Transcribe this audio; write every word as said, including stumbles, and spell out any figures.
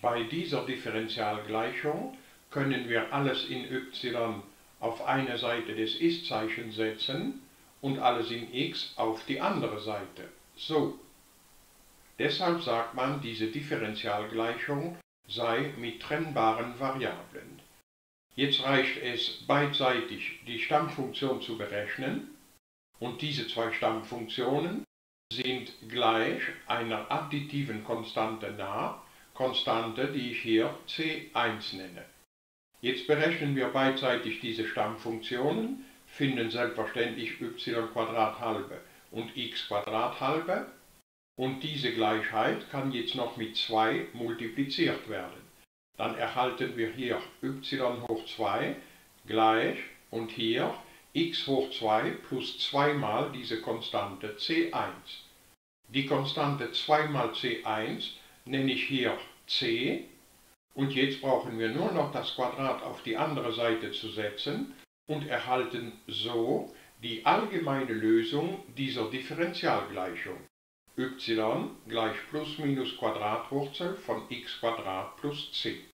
Bei dieser Differentialgleichung können wir alles in y auf eine Seite des Ist-Zeichens setzen und alles in x auf die andere Seite. So. Deshalb sagt man, diese Differentialgleichung sei mit trennbaren Variablen. Jetzt reicht es, beidseitig die Stammfunktion zu berechnen, und diese zwei Stammfunktionen sind gleich einer additiven Konstante nah, Konstante, die ich hier c eins nenne. Jetzt berechnen wir beidseitig diese Stammfunktionen, finden selbstverständlich y halbe und x halbe, und diese Gleichheit kann jetzt noch mit zwei multipliziert werden. Dann erhalten wir hier y hoch zwei gleich und hier x hoch zwei plus zwei mal diese Konstante c eins. Die Konstante zwei mal c eins nenne ich hier c, und jetzt brauchen wir nur noch das Quadrat auf die andere Seite zu setzen und erhalten so die allgemeine Lösung dieser Differentialgleichung. Y gleich plus minus Quadratwurzel von x plus c.